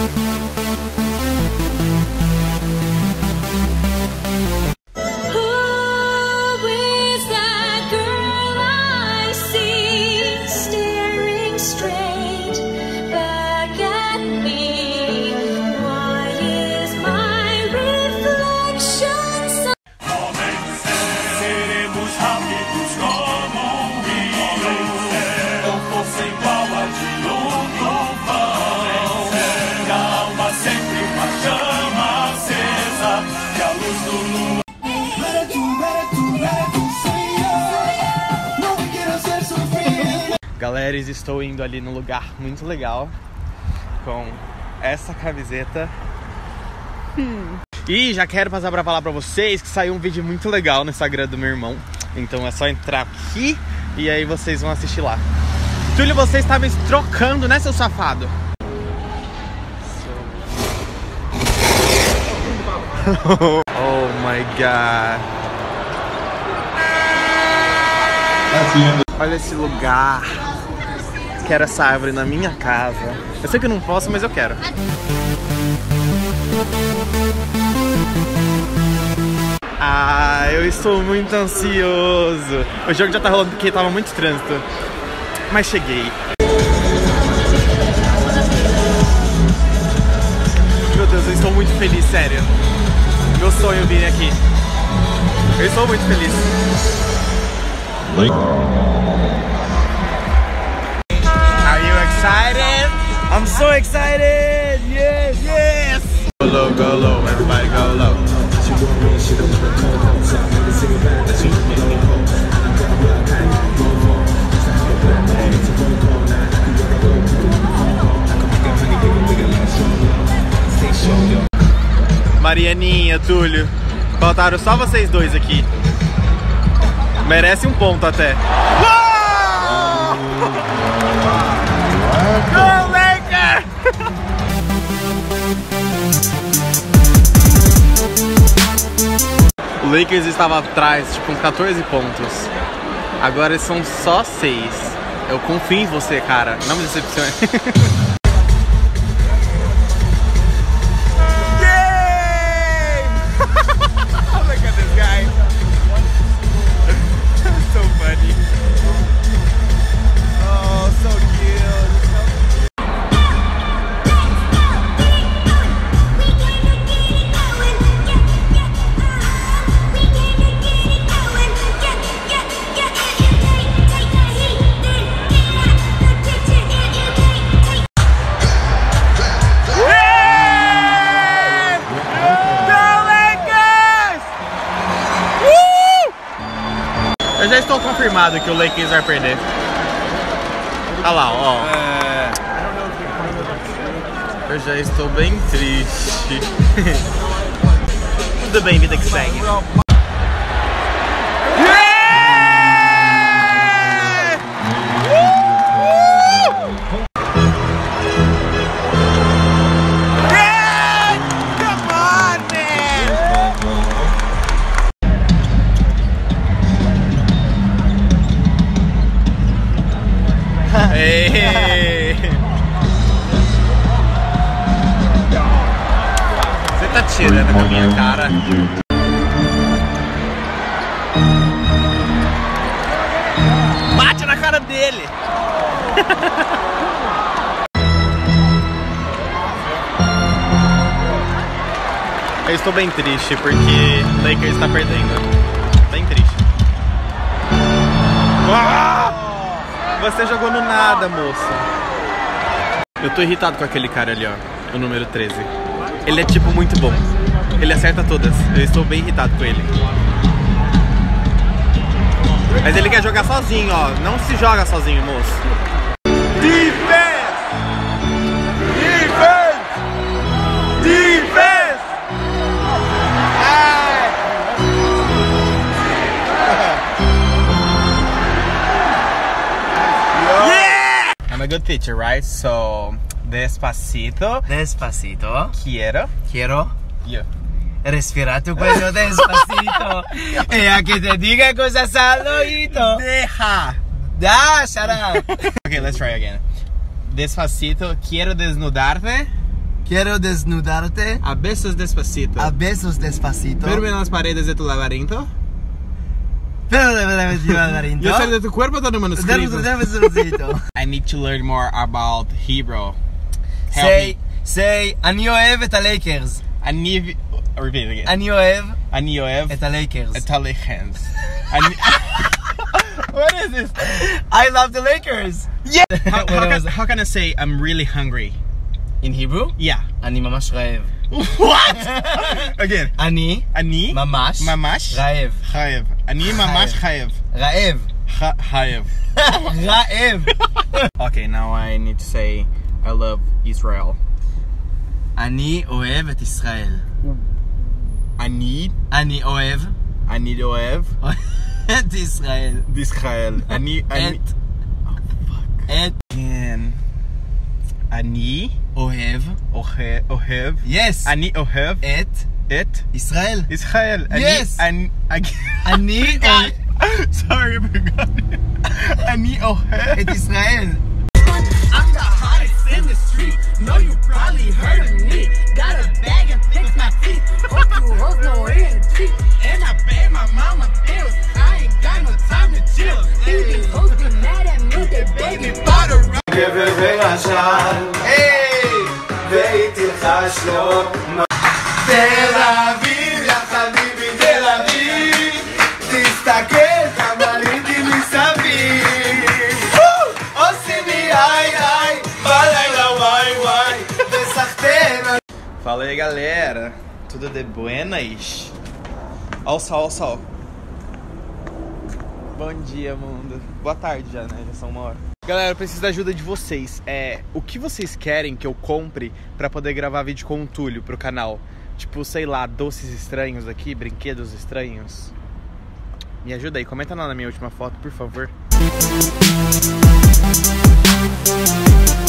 Galera, estou indo ali num lugar muito legal com essa camiseta. E já quero passar pra falar pra vocês que saiu um vídeo muito legal no Instagram do meu irmão. Então é só entrar aqui e aí vocês vão assistir lá. Túlio, você está me trocando, né, seu safado? Oh my god. Olha esse lugar. Quero essa árvore na minha casa. Eu sei que eu não posso, mas eu quero. Ah, eu estou muito ansioso. O jogo já tá rolando porque tava muito trânsito. Mas cheguei. Meu Deus, eu estou muito feliz, sério. Meu sonho vir aqui. Eu estou muito feliz. Are you excited? I'm so excited! Yes, yes! Go low, everybody go low. Marianinha, Túlio, faltaram só vocês dois aqui. Merece um ponto até. Go, Lakers! O Lakers estava atrás, tipo, com 14 pontos. Agora são só 6. Eu confio em você, cara. Não me decepcione. Look at this guy. So funny. Oh, so cute. Eu já estou confirmado que o Lakers vai perder. Olha lá, ó. Eu já estou bem triste. Tudo bem, vida que segue. Você tá tirando com a minha cara. Bate na cara dele. Eu estou bem triste porque o Lakers está perdendo. Bem triste. Você jogou no nada, moça. Eu tô irritado com aquele cara ali, ó. O número 13. Ele é tipo muito bom. Ele acerta todas. Eu estou bem irritado com ele. Mas ele quer jogar sozinho, ó. Não se joga sozinho, moço. Defense! Defense! Defense! Yeah! I'm a good teacher, right? So, despacito. Despacito. Quiero. Yeah. Respirar tu cuello despacito. Y a que te diga cosas al oído. Deja. Da, shut up. Okay, let's try again. Despacito, quiero desnudarte. Quiero desnudarte A besos despacito. a besos despacito. Verme en las paredes de tu laberinto. Pero de laberinto. Yo ser de tu cuerpo todo manuscrito. Despacito. I need to learn more about Hebrew. Say, אני אוהב את הלייקרס. Repeat again. אני אוהב אני אוהב את הלייקרס. את הלייקרס. What is this? I love the Lakers. Yeah. How can I say I'm really hungry? In Hebrew? Yeah. אני ממש רעב. What? Again. אני ממש רעב. חייב. אני ממש חייב. רעב. חייב. רעב. Okay, now I need to say I love Israel. אני אוהב את ישראל. אני אוהב אוהב את ישראל. ישראל. אני אוהב yes. אני אוהב את ישראל. ישראל. Yes. אני sorry, I forgot. אני אוהב את ישראל. I'm the hottest in the street. Know you probably heard of me. Got a bag and fix my teeth. Hope you hoes know ENT. And I pay my mama bills. I ain't got no time to chill. These hoes be mad at me. They baby bought a גבר ורשל, והיא תלחש לו תל אביב, יא חביבי תל אביב, תסתכל כמה לידי מסביב, עושים לי איי איי, בלילה וואי וואי, וסחטן. Fala aí, galera, tudo de buenas? Ó o sol, ó o sol. Bom dia, mundo. Boa tarde já, né? Já são 1h. Galera, eu preciso da ajuda de vocês. O que vocês querem que eu compre pra poder gravar vídeo com o Túlio pro canal? Tipo, sei lá, doces estranhos aqui, brinquedos estranhos. Me ajuda aí, comenta lá na minha última foto, por favor.